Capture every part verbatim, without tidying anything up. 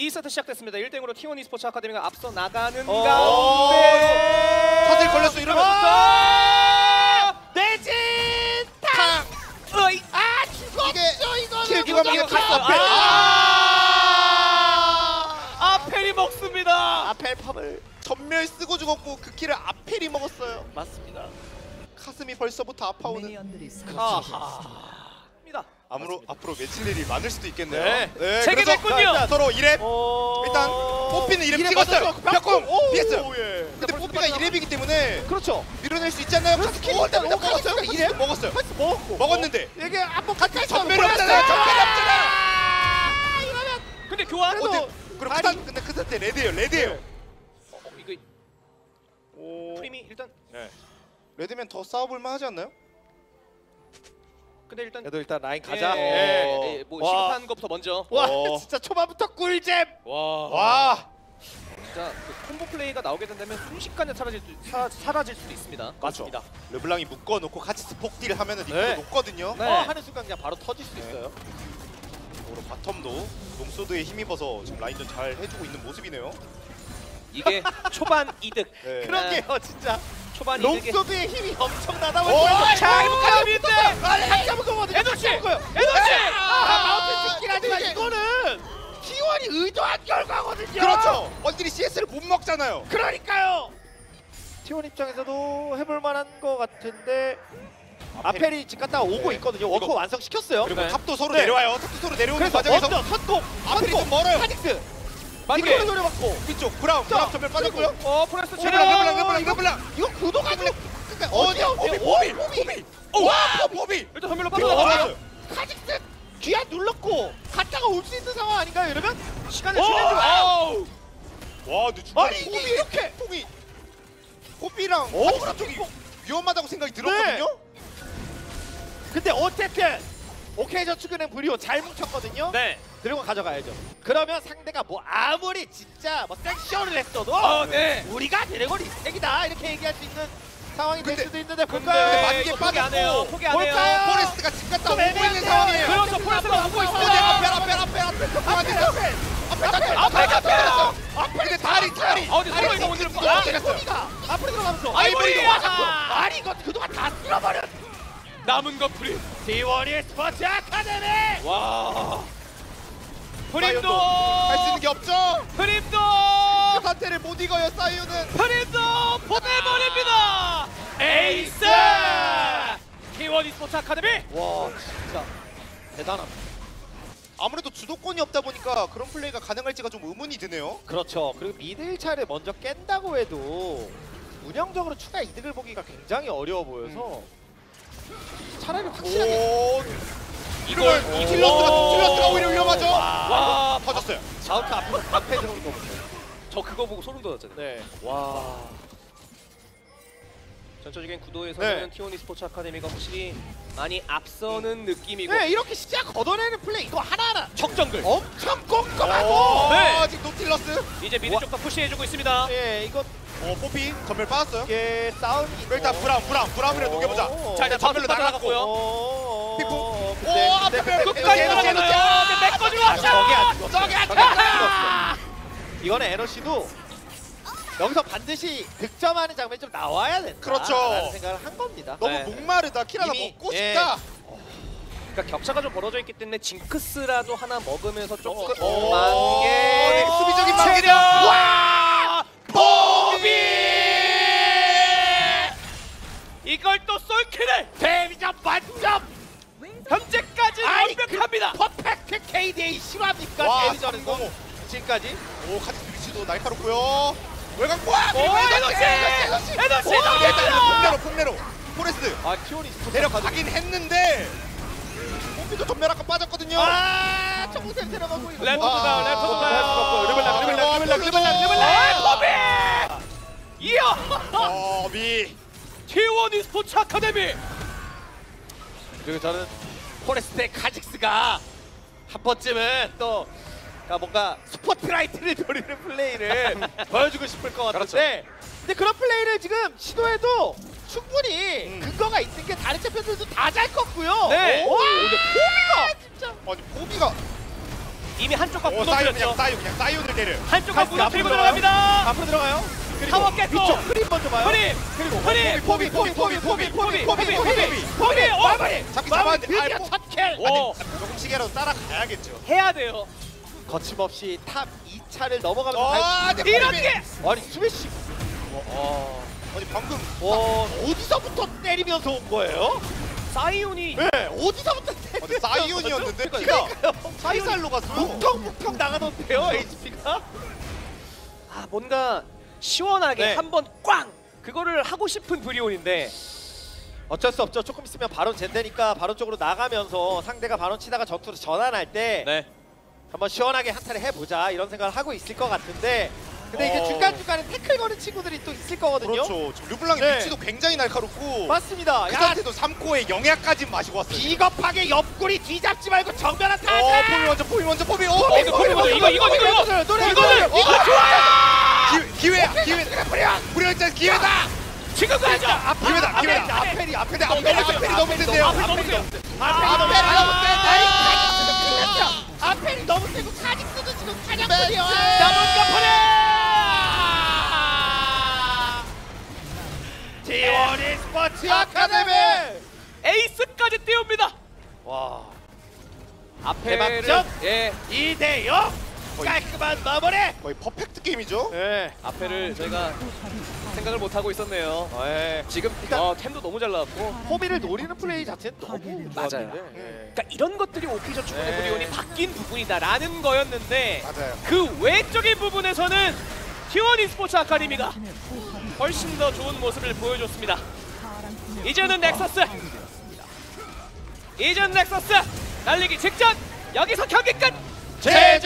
이 세트 시작됐습니다. 일 대 영으로 티 원 e스포츠 아카데미가 앞서 나가는 어 가운데 사슬 걸렸어 이러면 내진 탕! 어이 아 죽었죠 이거는. 킬 누가 먹여 갔어 아, 앞에 아, 아펠이 먹습니다. 아펠 팝을 전멸 쓰고 죽었고 그 킬을 아펠이 먹었어요. 맞습니다. 가슴이 벌써부터 아파오는. 아하입니다. 앞으로 앞으로 며칠 일이 많을 수도 있겠네요. 네. 네, 세계 그래서 됐군요. 일단 서로 이 렙 어... 일단 뽀삐는 이 렙 이렙 찍었어요. 맞았어. 벽공 오, 피했어요. 예. 근데 뽀삐가 이 렙이기 때문에 그렇죠. 밀어낼 수 있지 않나요? 그래서 스킬이 오, 일단 일단 먹었어요? 먹었어요. 이 렙? 먹었어요. 패스 먹었고 먹었는데 이게 한번 가까이 전멸이 없잖아요. 전멸이 없잖아요. 이러면 근데 교환 그래도- 어, 그럼 크산 근데 크산 때 레드예요. 레드예요. 어, 어, 이거 오. 프림이 일단 네. 레드면 더 싸워볼 만하지 않나요? 근데 일단 그래도 일단 라인 예, 가자. 예, 예, 뭐 와. 시급한 것부터 먼저. 와 어. 진짜 초반부터 꿀잼. 와. 와. 진짜 그 콤보 플레이가 나오게 된다면 순식간에 사라질 수, 사, 사라질 수도 있습니다. 맞죠. 르블랑이 묶어놓고 같이 스폭딜 하면은 네. 이거 높거든요. 네. 어 하는 순간 그냥 바로 터질 수 네. 있어요. 오로 바텀도 롱소드에 힘입어서 지금 라인전 잘 해주고 있는 모습이네요. 이게 초반 이득. 네. 그러게요 진짜. 초반 이득에. 롱소드의 힘이 엄청나다. 오, 자, 해볼까요, 민대? 아니 한 잡은 거거든요. 에너지! 한 잡은 거예요. 에너지! 아, 마우스 스킬 하지만 이게- 이거는 티 원이 의도한 결과거든요. 그렇죠. 원딜이 씨에스를 못 먹잖아요. 그러니까요. 티 원 입장에서도 해볼 만한 거 같은데 아펠이 집 갔다 오고 네. 있거든요. 워커 이거- 완성시켰어요. 그리고 네. 탑도 서로 네. 내려와요. 탑도 서로 내려오는 그래서 과정에서 먼저 선공, 아펠이 선공, 좀 멀어요. 카닉스 만개. 이거를 노려봤고 위쪽 브라운 브라운 전멸 빠졌고요. 어, 프레스 르블랑 체력. 르블랑 르블랑 르블랑. 이거 구도가 좀 그러니까 어디야? 어디야? 오비 오비, 오비 오비. 오! 와 포비. 일단 선멸로 이거 빠져나가요. 맞아요. 카직스 귀환 눌렀고 갔다가 올 수 있는 상황 아닌가요? 이러면 시간을 오! 주는 중. 아우. 와 근데 중간에 아니, 이게 포비 이렇게! 포비 포비랑 오, 카직스 쪽이 위험하다고 생각이 들었거든요. 근데 어쨌든 오케이 저축은행 브리오 잘 뭉쳤거든요. 네. 드래곤 가져가야죠. 그러면 상대가 뭐 아무리 진짜 뭐 섹시얼을 했어도 어, 네. 우리가 드래곤이 스택이다 이렇게 얘기할 수 있는 상황이 될 근데- 수도 있는데 근데 볼까요? 만개 이거 포기 안 해요. 빠졌고 포기 안 해요. 볼까요? 포레스트가 집 갔다 좀 오고 있는 애매한데요. 상황이에요. 그렇죠. 포레스트가 오고 어, 있어요. 네, 앞에 앞에 앞에 앞에 앞에 앞에 앞에 앞에 앞에 앞에 앞에 근데 다리 다리 어, 근데 서로 이거 오늘 아, 아, 때렸어요. 소리가 앞으로 들어가면서 아이보리! 아이보리도 맞았고 아니 이거 그동안 다 쓸어버려. 남은 것 프림. 티 원 e스포츠 아카데미. 와. 사이언도 프림도. 할 수 있는 게 없죠. 프림도. 그 상태를 못 이겨요 사이언은. 프림도 보내버립니다. 에이스. 티 원 e스포츠 아카데미. 와 진짜 대단합니다. 아무래도 주도권이 없다 보니까 그런 플레이가 가능할지가 좀 의문이 드네요. 그렇죠. 그리고 미드 일 차를 먼저 깬다고 해도 운영적으로 추가 이득을 보기가 굉장히 어려워 보여서 차라리 확실하게 오 이걸 이걸 이틸러스가 이틸러스가 오히려 위험하죠. 와. 터졌어요. 자우트 앞에 앞에 들어오는 거거든요. 저 그거 보고 소름 돋았잖아요. 네. 와. 전체적인 구도에서는 네. 티 원 e스포츠 아카데미가 확실히 많이 앞서는 느낌이고 네 이렇게 시작 걷어내는 플레이 이거 하나하나 척정글. 엄청 꼼꼼하고. 오, 네. 지금 노틸러스. 이제 미드 쪽도 푸시해주고 있습니다. 예 이거 어 뽀삐 전멸 빠졌어요. 이게 싸움이 일단 브라운 브라운 브라운이라 오. 녹여보자. 자 일단 전멸로 나가고요. 오. 픽포. 오. 오, 앞에 백. 끝까지 에너지, 에너지, 들어가나요? 근데 메꿔주고 왔죠. 저게 안 죽었어. 저게 안 저게 안 죽었어. 죽었어. 이거는 에너씨도 여기서 반드시 득점하는 장면이 좀 나와야 된다. 그렇죠. 라는 생각을 한 겁니다. 너무 네. 목마르다. 킬 하나 이미, 먹고 예. 싶다. 그러니까 격차가 좀 벌어져 있기 때문에 징크스라도 하나 먹으면서 조금 오, 만개. 네, 수비적인 체력. 만개죠. 와! 포비! 이걸 또 솔킬을 데미점 만점. 현재까지 아이, 완벽합니다. 퍼펙트 케이디에이 실화입니까? 와, 데미전에서 삼공오. 지금까지. 오 카드 위치도 날카롭고요. 외곽 와! 오, 에너지! 에너지! 일단 에너지! 폭내로 폭내로 포레스트 아 티오니 내려가긴 했는데 뽀삐도 전멸 아까 빠졌거든요. 아 정우샘 들어가고 이거. 랩 뭐- 랩 랩 아, 르블랑, 르블랑, 르블랑, 르블랑, 르블랑 포비! 이야! 어, 미. 티 원 e스포츠 아카데미! 그리고 저는 포레스트의 카직스가 한 번쯤은 또 그러니까 뭔가 스포트라이트를 노리는 플레이를 보여주고 싶을 것 같은데 근데 그런 플레이를 지금 시도해도 충분히 음. 근거가 있는 게 다른 챔피언들도 다 잘 컸고요. 네. 와, 근데 포비가 진짜 아니 포비가 이미 한쪽과 오 사이온 그냥 무너뜨렸죠. 사이온 그냥 사이온을 때려. 한쪽과 앞으로 무너뜨리고 들어가요? 들어갑니다. 앞으로 들어가요. 그리고 타워 깼고. 위쪽 흐림 먼저 봐요. 흐림! 그리고 흐림! 포비 포비 포비 포비 포비 포비 포비 포비 포비! 어! 마무리. 잡기 마무리. 잡았는데 드디어 아, 첫 킬. 오! 조금씩이라도 따라가야겠죠. 해야 돼요. 거침없이 탑 이 차를 넘어가면서 어, 달- 네, 이런 포비. 게! 아니 스매시. 어. 아니 방금 어, 어디서부터 때리면서 온 거예요? 사이온이 네, 어디서부터 근데 때리면서 사이온이었는데 그러니까요. 피가 사이살로 갔어요. 묵텅묵텅 나가던데요, 에이치피가? 아, 뭔가 시원하게 네. 한번 꽝! 그거를 하고 싶은 브리온인데 어쩔 수 없죠. 조금 있으면 바론 젠데니까 바론 쪽으로 나가면서 상대가 바론 치다가 전투로 전환할 때 네. 한번 시원하게 한타를 해보자 이런 생각을 하고 있을 것 같은데 근데 이제 어. 중간중간에 태클 거는 친구들이 또 있을 거거든요. 그렇죠. 지금 르블랑의 네. 위치도 굉장히 날카롭고 맞습니다. 그 야, 상태도 삼 코에 영약까지 마시고 왔어요. 비겁하게 옆구리 뒤잡지 말고 정면 한타 어, 하자! 포비 먼저, 포비 먼저, 포비. 어, 어, 포비, 이거 포비 포비 먼저, 이거, 이거, 이거, 이거! 노래, 노래, 이거는! 노래. 이거 좋아요! 기, 기회야, 기회. 뿌려, 뿌려 있잖아, 기회다. 지금 가야죠! 기회다, 기회다. 아펠이 아펠이, 아펠이, 너무 아펠이, 세요. 아펠이 너무 센데요. 앞에 너무 세요. 아펠이 아펠이 너무 너무 센데. 아펠이 너무 세고 카직스도 지금 사냥꾼이요. 나문과 보내! 티원이 스포츠 아카데미. 에이스까지 띄웁니다. 와, 앞에를 대박전? 예, 이 대 영 깔끔한 마무리. 거의 퍼펙트 게임이죠. 네. 앞에를 저희가 생각을 못 하고 있었네요. 네. 지금 일단- 어, 템도 너무 잘 나왔고 호비를 노리는 플레이 자체는 너무 맞아요. 좋았는데. 네. 그러니까 이런 것들이 오피저 축구의 네. 브리온이 바뀐 부분이다라는 거였는데 맞아요. 그 외적인 부분에서는 티원 e스포츠 아카데미가 훨씬 더 좋은 모습을 보여줬습니다. 이제는 넥서스 이제는 넥서스 날리기 직전 여기서 경기 끝 제제.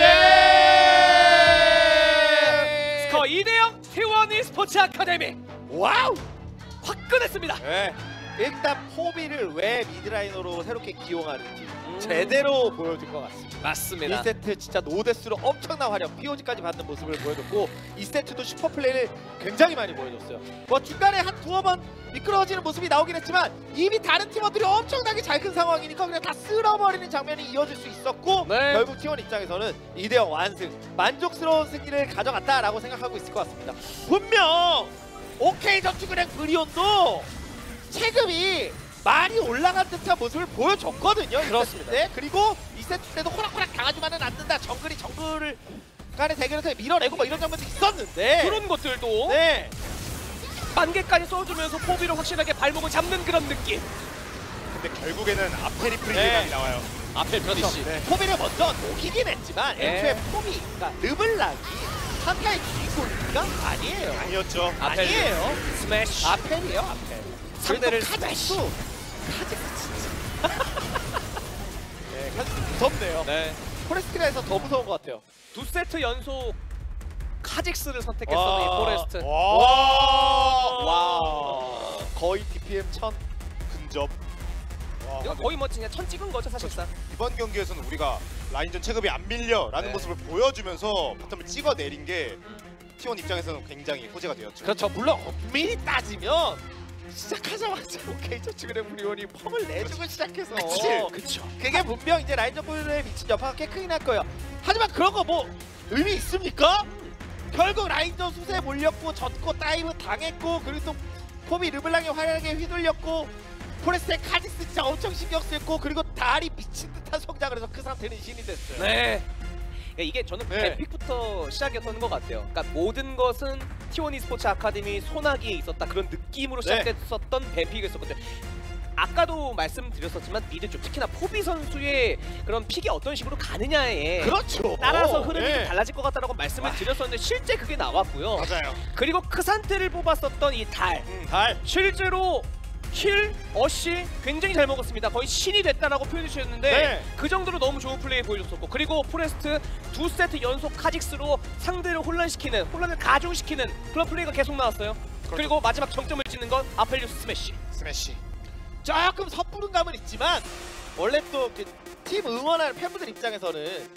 스코어 이 대 영 티원 e스포츠 아카데미 와우. 화끈했습니다. 네. 일단 호비를 왜 미드라이너로 새롭게 기용하는지 음. 제대로 보여줄 것 같습니다. 맞습니다. 일 세트 진짜 노데스로 엄청난 활약, 피오지까지 받는 모습을 보여줬고 이 세트도 슈퍼플레이를 굉장히 많이 보여줬어요. 뭐 중간에 한 두어 번 미끄러워지는 모습이 나오긴 했지만 이미 다른 팀원들이 엄청나게 잘 큰 상황이니까 그냥 다 쓸어버리는 장면이 이어질 수 있었고 네. 결국 티원 입장에서는 이 대 영 완승, 만족스러운 승리를 가져갔다라고 생각하고 있을 것 같습니다. 분명 오케이 저축은행 브리온도 체급이 많이 올라간 듯한 모습을 보여줬거든요. 그렇습니다. 네, 그리고 이 세트 때도 호락호락 당하지만은 않는다. 정글이 정글을 간의 대결에서 밀어내고 뭐 이런 장면도 있었는데 그런 것들도 네, 반개까지 써주면서 포비를 확실하게 발목을 잡는 그런 느낌. 근데 결국에는 아펠이 네. 프리딜감이 나와요. 앞에 그렇죠. 네. 포비를 먼저 녹이긴 했지만 네. 애초에 포비, 그러니까 르블랑이 한타의 주인공인가? 아니에요. 아니었죠. 아펠. 아니에요. 스매시. 아펠이에요, 아펠. 상대를 카직스. 카직스 진짜. 네, 카직스 무섭네요. 네. 포레스트라에서 더 무서운 것 같아요. 두 세트 연속 카직스를 선택했었는 이 와. 포레스트. 와, 와, 와. 거의 디피엠 천. 근접. 와, 이거 거의 뭐 그냥 천 찍은 거죠 사실상. 이번 경기에서는 우리가 라인전 체급이 안 밀려라는 네. 모습을 보여주면서 바텀을 찍어 내린 게 티원 입장에서는 굉장히 호재가 되었죠. 그렇죠. 물론 엄밀히 따지면 시작하자마자 오케이 저축은행 브리온이 펌을 내주고 시작해서 그치. 그렇죠. 그게 분명 이제 라인 정글에 미친 여파가 꽤 크긴 할 거예요. 하지만 그런 거 뭐 의미 있습니까? 결국 라인전 수세에 몰렸고 졌고 다이브 당했고 그리고 또 포비 르블랑의 활약에 휘둘렸고 포레스트의 카직스 진짜 엄청 신경 쓰였고 그리고 달이 미친 듯한 성장을 해서 그 상태는 신이 됐어요. 네. 그러니까 이게 저는 네. 뱀픽부터 시작이었던 것 같아요. 그러니까 모든 것은 티원 e스포츠 아카데미 소나기에 있었다 그런 느낌으로 네. 시작됐었던 뱀픽이었거든요. 아까도 말씀드렸었지만 미드 쪽 특히나 포비 선수의 그런 픽이 어떤 식으로 가느냐에 그렇죠. 따라서 흐름이 네. 좀 달라질 것 같다라고 말씀을 드렸었는데 실제 그게 나왔고요. 맞아요. 그리고 크산테를 뽑았었던 이 달 달. 실제로 킬, 어시 굉장히 잘 먹었습니다. 거의 신이 됐다라고 표현해 주셨는데 네. 그 정도로 너무 좋은 플레이 보여줬었고 그리고 포레스트 두 세트 연속 카직스로 상대를 혼란시키는 혼란을 가중시키는 그런 플레이가 계속 나왔어요. 그리고 마지막 정점을 찍는 건 아펠리우스 스매시. 스매시. 조금 섣부른 감은 있지만 원래 또 팀 응원하는 팬분들 입장에서는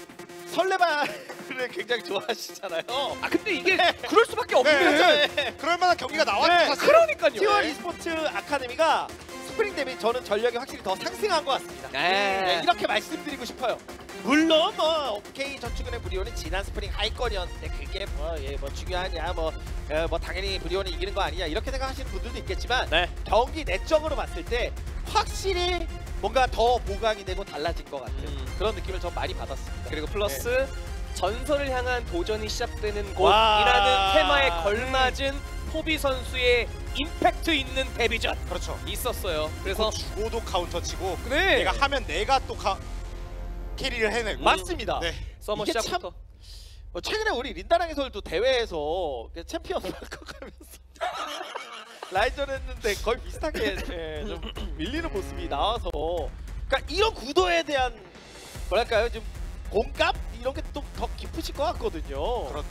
설레발을 굉장히 좋아하시잖아요. 아 근데 이게 그럴 수밖에 없는 네, 네. 그럴 만한 경기가 나왔죠. 네, 사실. 그러니까요. 티원 e스포츠 아카데미가 스프링 대비 저는 전력이 확실히 더 상승한 것 같습니다. 네. 네, 이렇게 말씀드리고 싶어요. 물론 뭐 오케이 저축은행 브리온은 지난 스프링 하위권이었는데 그게 뭐, 예, 뭐 중요하냐 뭐, 어, 뭐 당연히 브리온이 이기는 거 아니냐 이렇게 생각하시는 분들도 있겠지만 네. 경기 내적으로 봤을 때 확실히 뭔가 더 보강이 되고 달라진 것 같은 음. 그런 느낌을 좀 많이 받았습니다. 그리고 플러스 전설을 향한 도전이 시작되는 와. 곳이라는 테마에 걸맞은 포비 선수의 임팩트 있는 데뷔전 그렇죠. 있었어요. 그래서 주고도 카운터 치고 네. 내가 하면 내가 또 카... 캐리를 해내고. 맞습니다. 네. 서머 이게 시작부터 어, 최근에 우리 린다랑 해설도 대회에서 그 챔피언 바꿔가면서 라인전 했는데 거의 비슷하게 예, 좀 밀리는 모습이 나와서 그러니까 이런 구도에 대한 뭐랄까요 좀 공감 이런 게 또 더 깊으실 것 같거든요. 그렇죠.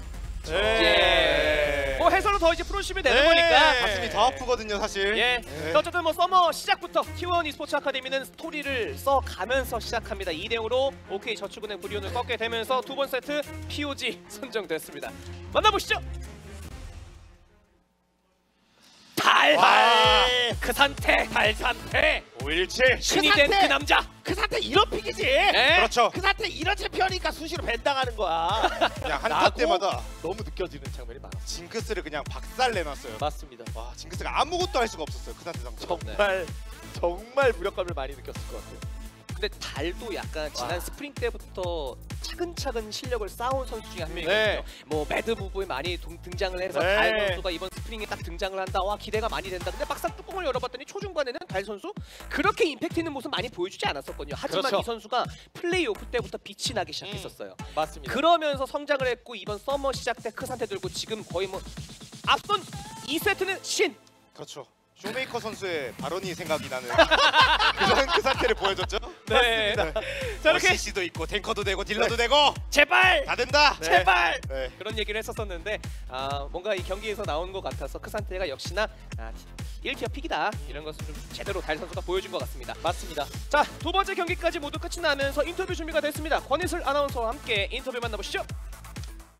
예. 뭐 해설로 더 이제 풀어주시면 되는 네. 거니까. 가슴이 더 아프거든요, 사실. 예. 네. 어쨌든 뭐 서머 시작부터 티원 e스포츠 아카데미는 스토리를 써가면서 시작합니다. 이 대 영으로 오케이 저축은행 브리온을 꺾게 되면서 두 번 세트 피오지 선정됐습니다. 만나보시죠. 달! 와. 그 상태! 달 상태! 오일칠. 신이 그 된 상태! 그 남자! 그 상태 이런 픽이지. 예? 그렇죠. 그 상태 이런 챔피언이니까 수시로 밴당하는 거야. 그냥 한타 나고 때마다 너무 느껴지는 장면이 많았어. 징크스를 그냥 박살 내놨어요. 맞습니다. 와, 징크스가 아무것도 할 수가 없었어요. 그 상태 상태. 정말 정말 무력감을 많이 느꼈을 것 같아요. 근데 달도 약간 지난 와. 스프링 때부터 차근차근 실력을 쌓아온 선수 중에 한 명이거든요. 네. 뭐 매드 부부에 많이 동- 등장을 해서 네. 달 선수가 이번 스프링에 딱 등장을 한다. 와 기대가 많이 된다. 근데 막상 뚜껑을 열어봤더니 초중반에는 달 선수 그렇게 임팩트 있는 모습 많이 보여주지 않았었거든요. 하지만 그렇죠. 이 선수가 플레이오프 때부터 빛이 나기 시작했었어요. 맞습니다. 그러면서 성장을 했고 이번 서머 시작 때 크 상태 들고 지금 거의 뭐 앞선 이 세트는 신! 그렇죠. 쇼메이커 선수의 발언이 생각이 나는 그런 그 상태를 보여줬죠. 네. 네. 자, 이렇게 오씨씨도 있고 탱커도 되고 딜러도 네. 되고 제발! 다 된다. 네. 제발! 네. 그런 얘기를 했었었는데 아, 뭔가 이 경기에서 나온 것 같아서 크산테가 역시나 아, 일 티어 픽이다 이런 것을 좀 제대로 달 선수가 보여준 것 같습니다. 맞습니다. 자, 두 번째 경기까지 모두 끝이 나면서 인터뷰 준비가 됐습니다. 권희슬 아나운서와 함께 인터뷰 만나보시죠.